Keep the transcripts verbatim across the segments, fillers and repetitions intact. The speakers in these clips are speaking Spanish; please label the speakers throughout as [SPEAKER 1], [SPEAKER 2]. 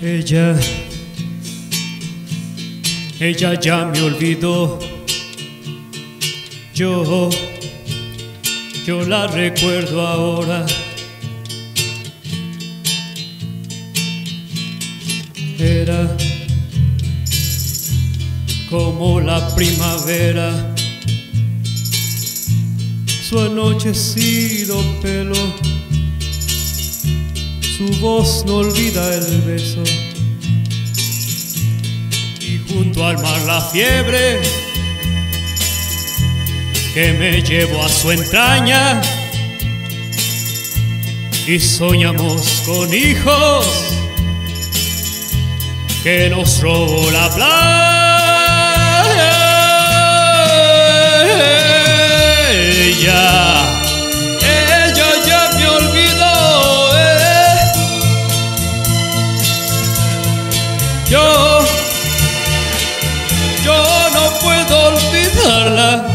[SPEAKER 1] Ella, ella ya me olvidó. Yo, yo la recuerdo ahora. Era como la primavera, su anochecido pelo, su voz no olvida el beso. Y junto al mar la fiebre que me llevó a su entraña, y soñamos con hijos que nos robó la playa. Ella, ella ya me olvidó, eh. Yo, yo no puedo olvidarla.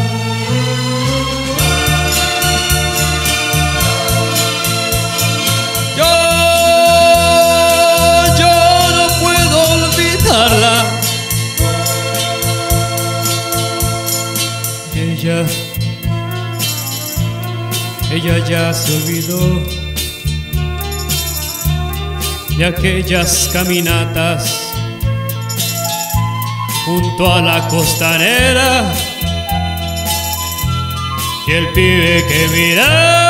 [SPEAKER 1] Ella, ella ya se olvidó de aquellas caminatas junto a la costanera, y el pibe que miraba.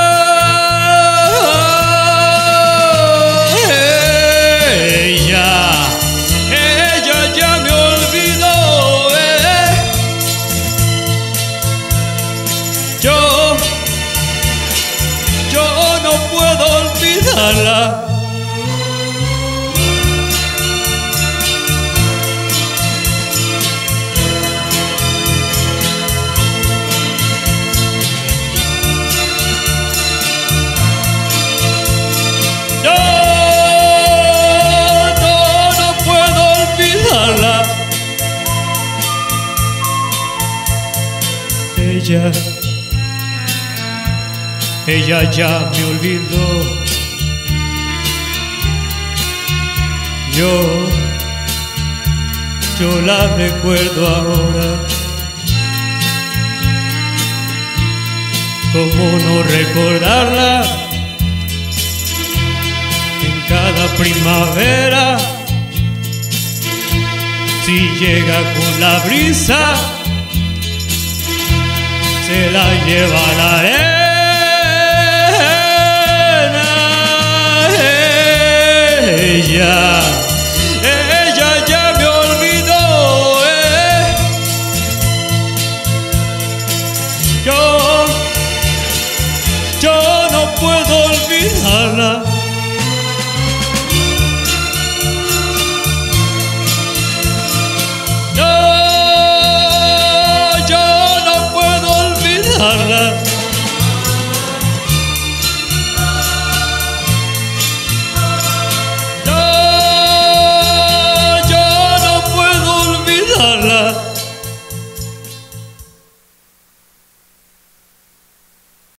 [SPEAKER 1] Ella, ella ya me olvidó, eh. Yo, yo no puedo olvidarla. Yo no, no puedo olvidarla. Ella, ella ya me olvidó. Yo, yo la recuerdo ahora. ¿Cómo no recordarla? En cada primavera, si llega con la brisa, se la lleva la arena. Ella